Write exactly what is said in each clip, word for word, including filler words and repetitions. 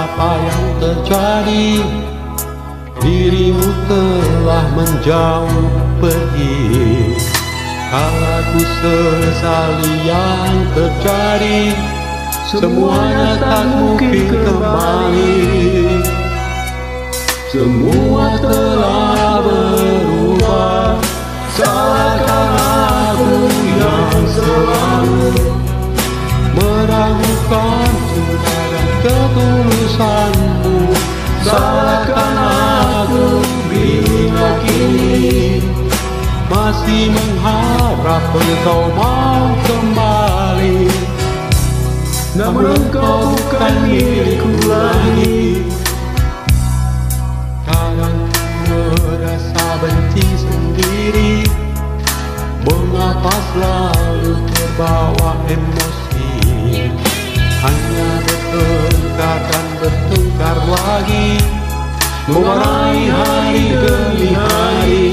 apa yang terjadi? Dirimu telah menjauh pergi. Kala ku sesali yang terjadi, semuanya tak mungkin kembali. Semua telah berubah, salahkan aku yang selalu meragukan cinta dan ketulusanmu. Salahkan aku bila kini masih mengharap engkau mau kembali. Namun engkau bukan milikku lagi. Kadang ku merasa benci sendiri, mengapa selalu terbawa emosi. Hanya bertengkar dan bertengkar lagi, mewarnai hari demi hari.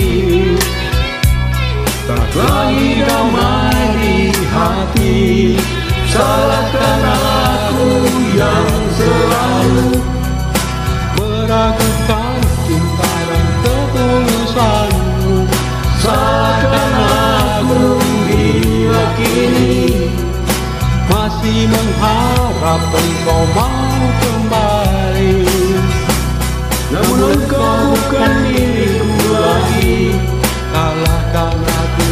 Tak lagi damai di hati. Salahkan aku yang selalu meragukan cinta dan ketulusanmu. Salahkan aku bila kini masih mengharap engkau mau kembali. Namun engkau bukan milikku lagi. Salahkan aku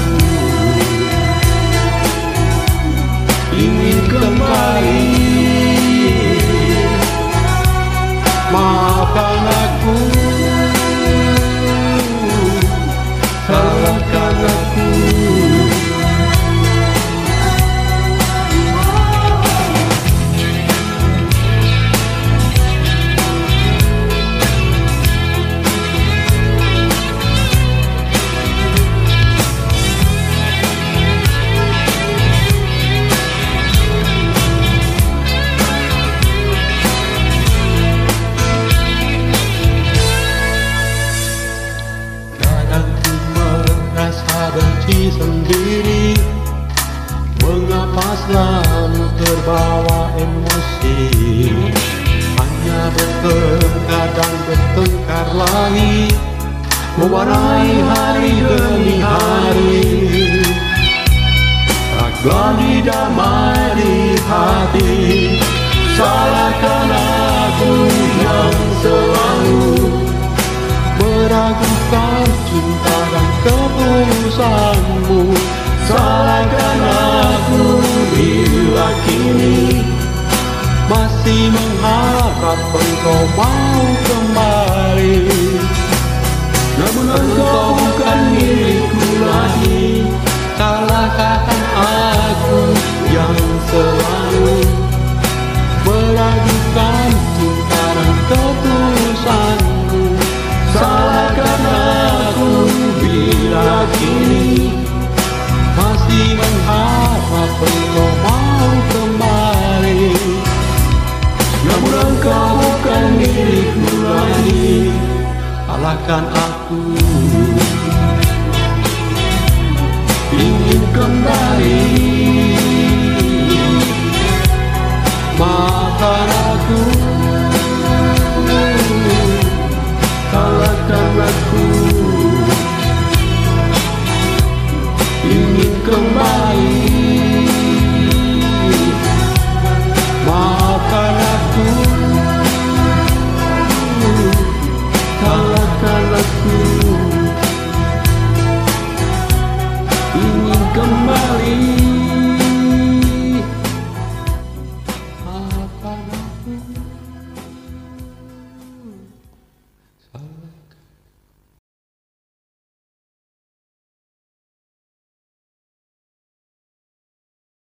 ingin kembali. Maafkan aku, salahkan aku. Benci sendiri, mengapa selalu terbawa emosi. Hanya bertengkar dan bertengkar lagi, mewarnai hari demi hari. Tak lagi damai di hati. Salahkan aku yang selalu meragukan cinta dan ketulusanmu. Salahkan aku bila kini masih mengharap engkau mau kembali. Namun